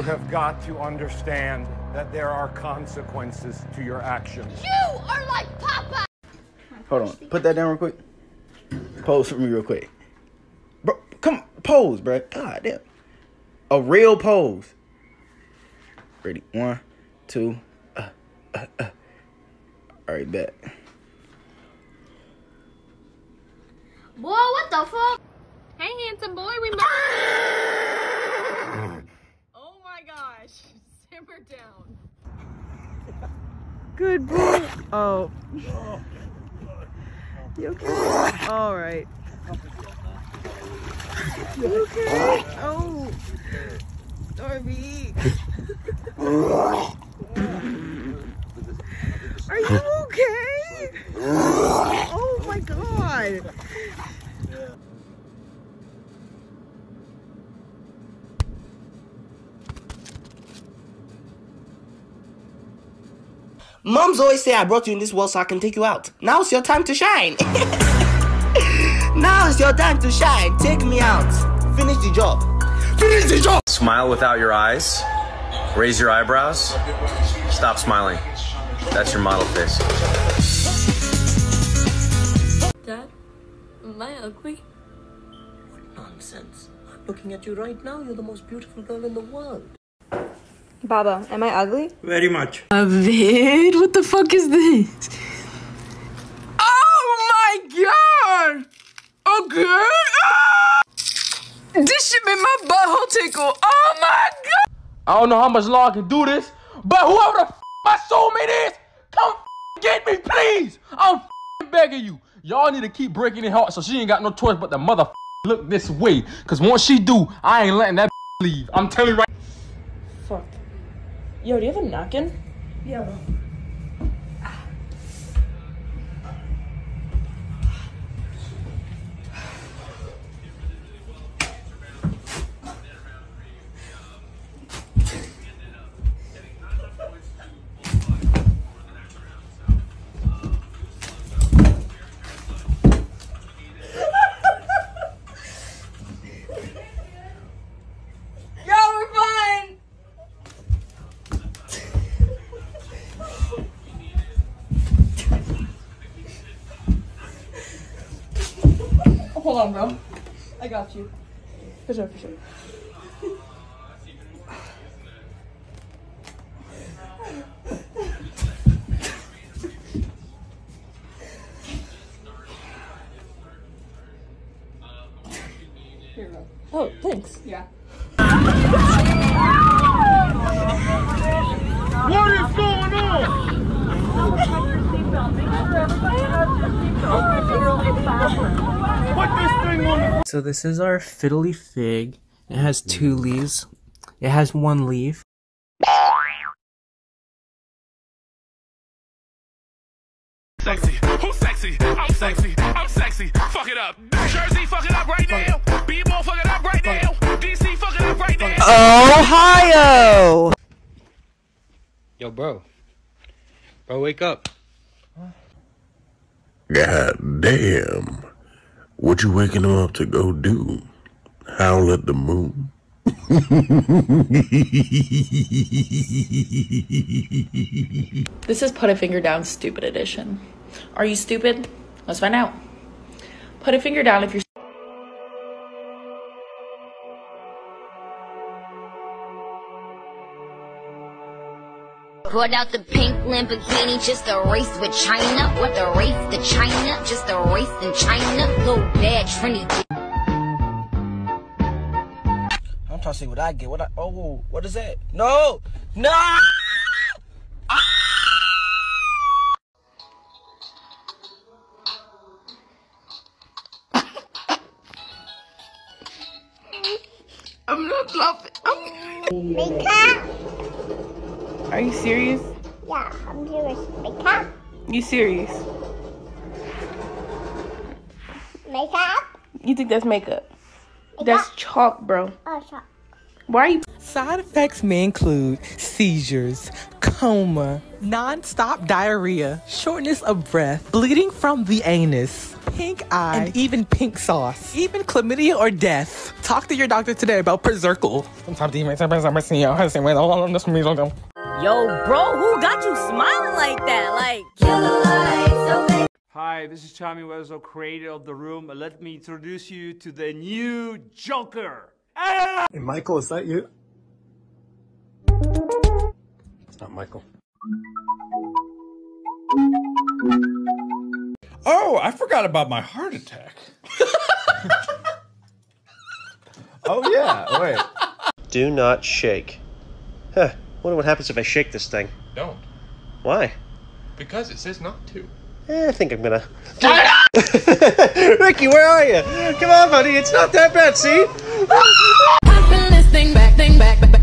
You have got to understand that there are consequences to your actions. You are like Papa! Hold on. Put that down real quick. Pose for me real quick. Bro, come pose, bro. God damn. A real pose. Ready? 1, 2. All right, bet. Boy, what the fuck? Hey, handsome boy, oh my gosh. Simmer down. Good boy. Oh. You okay? All right. You okay? Oh. Stormy. Are you okay? Oh my God. Moms always say I brought you in this world so I can take you out. Now it's your time to shine. Now it's your time to shine. Take me out. Finish the job. Finish the job. Smile without your eyes. Raise your eyebrows. Stop smiling. That's your model face. Dad, am I ugly? Nonsense. I'm looking at you right now. You're the most beautiful girl in the world. Baba, am I ugly? Very much. Vid, what the fuck is this? Oh my God! Okay. Ah! This shit made my butthole tickle. Oh my God! I don't know how much longer I can do this, but whoever the my soulmate is, come get me, please. I'm begging you. Y'all need to keep breaking it hard so she ain't got no choice but to mother look this way. Cause once she do, I ain't letting that leave. I'm telling you right. Fuck. Yo, do you have a napkin? Yeah, bro. Hold on, bro. I got you. For sure, for sure. Here we go. Oh, thanks. Yeah. What is going on? So this is our fiddly fig. It has 2 leaves. It has 1 leaf. Sexy, who's sexy? I'm sexy, I'm sexy. Fuck it up. Jersey, fuck it up right now. B-ball, fuck it up right now. DC, fuck it up right now. Ohio! Yo, bro. Bro, wake up. God damn. What you waking him up to go do? Howl at the moon? This is Put a Finger Down Stupid Edition. Are you stupid? Let's find out. Put a finger down if you're Brought out the pink Lamborghini, just a race with China. What the race to China? Just a race in China. Little bad Trinity. I'm trying to see what I get. Oh, what is that? No! No! I'm not laughing. Makeup? Are you serious? Yeah, I'm serious. Makeup? You serious? Makeup? You think that's makeup? That's chalk, bro. Oh, chalk. Why are you? Side effects may include seizures, coma, non-stop diarrhea, shortness of breath, bleeding from the anus, pink eye, and even pink sauce. Even chlamydia or death. Talk to your doctor today about Percircle. Yo, bro, who got you smiling like that? Like, kill the lights, okay? Hi, this is Tommy Wiseau, creator of The Room. Let me introduce you to the new Joker. Hey, Michael, is that you? It's not Michael. Oh, I forgot about my heart attack. Oh, yeah, wait. Do not shake. Huh, wonder what happens if I shake this thing. Don't. Why? Because it says not to. I think I'm gonna... Ricky, where are you? Come on, buddy, it's not that bad, see? Popping this thing back,